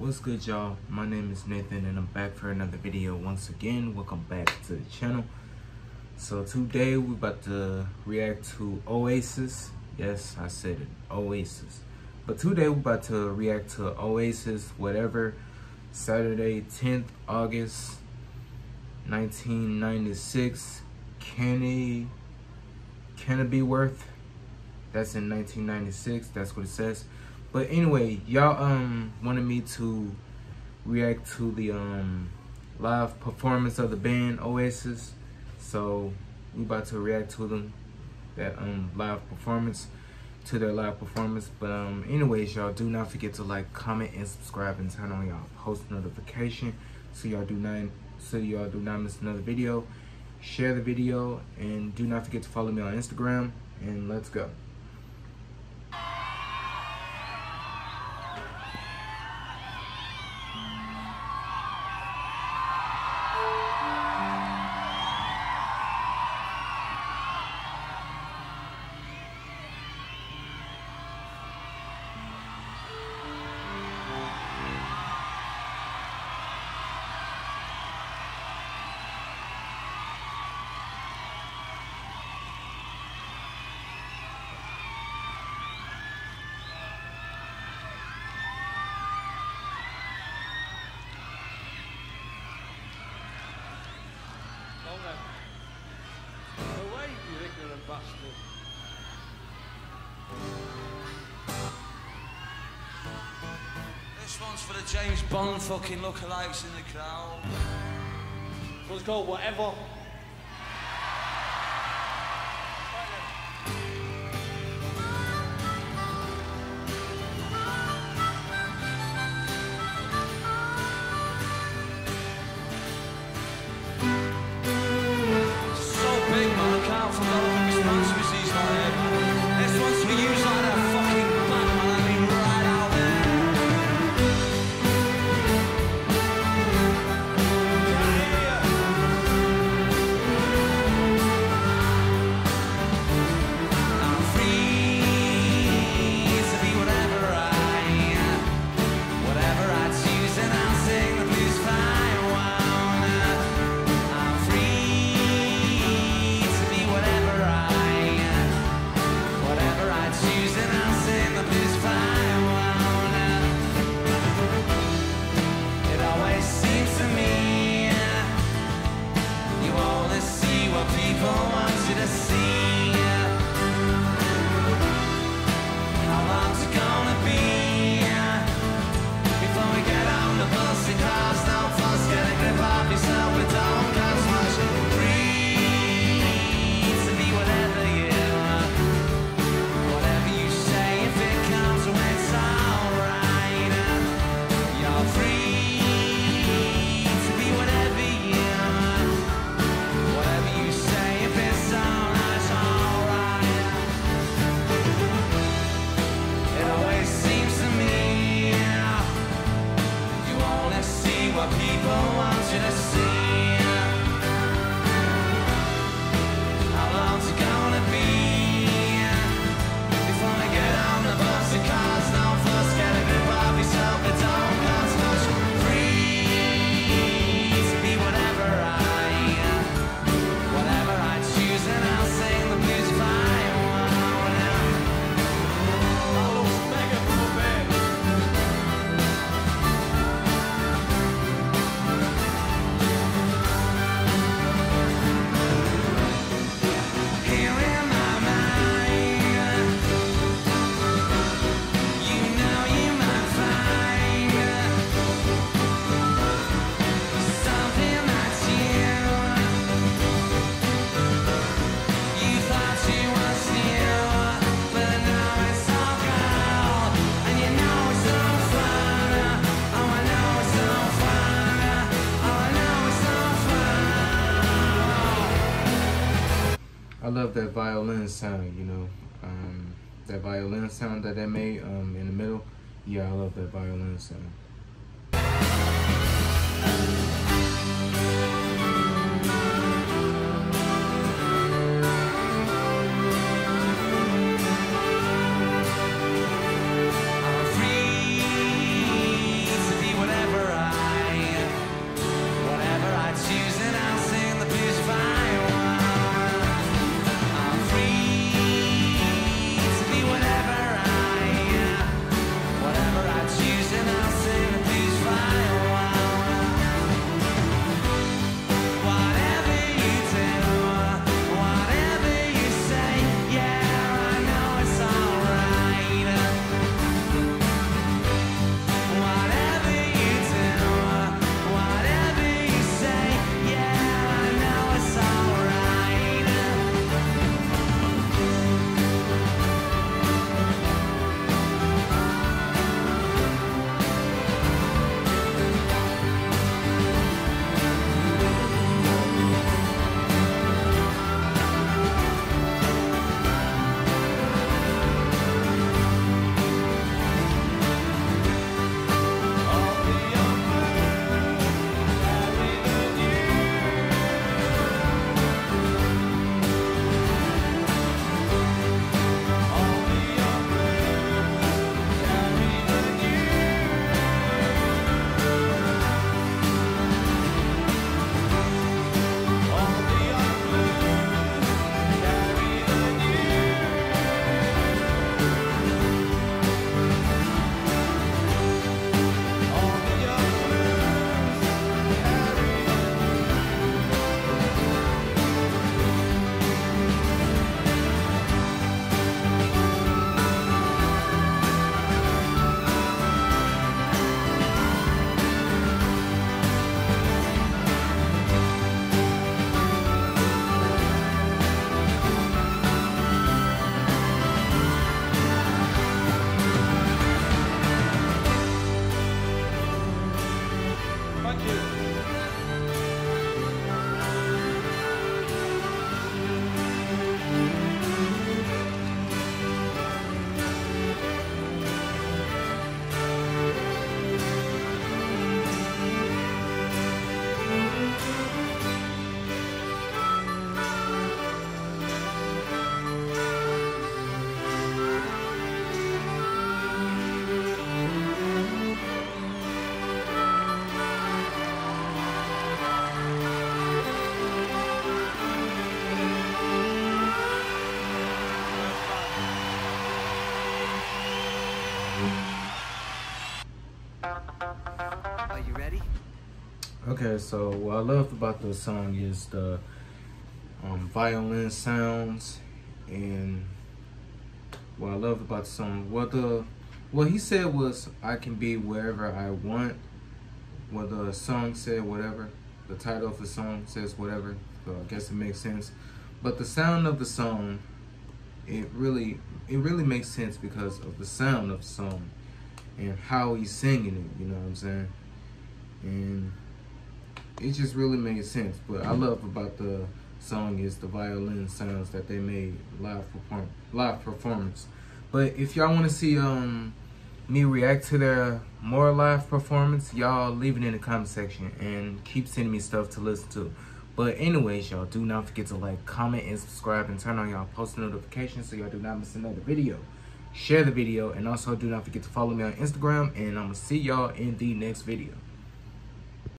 What's good, y'all? My name is Nathan and I'm back for another video once again. Welcome back to the channel. So today we're about to react to Oasis. Yes, I said it, Oasis. But today we're about to react to Oasis, whatever, Saturday, 10th August, 1996, Knebworth. That's in 1996, that's what it says. But anyway, y'all wanted me to react to the live performance of the band Oasis. So we about to react to them, that live performance, to their live performance. But anyways, y'all do not forget to like, comment, and subscribe, and turn on y'all post notification so y'all do not miss another video. Share the video and do not forget to follow me on Instagram, and let's go. Away, you ignorant bastard. This one's for the James Bond fucking lookalikes in the crowd. So it's called Whatever. I love that violin sound, you know, that violin sound that they made in the middle. Yeah, I love that violin sound. I'm free to be Are you ready? Okay, so what I love about the song is the violin sounds, and what I love about the song, what he said was, I can be wherever I want. What the song said, whatever. The title of the song says whatever, so I guess it makes sense. But the sound of the song, it really makes sense because of the sound of the song and how he's singing it, you know what I'm saying? And it just really made sense. But I love about the song is the violin sounds that they made live performance. But if y'all want to see me react to their more live performance, y'all leave it in the comment section and keep sending me stuff to listen to. But anyways, y'all, do not forget to like, comment, and subscribe, and turn on y'all post notifications so y'all do not miss another video. Share the video, and also do not forget to follow me on Instagram, and I'm gonna see y'all in the next video.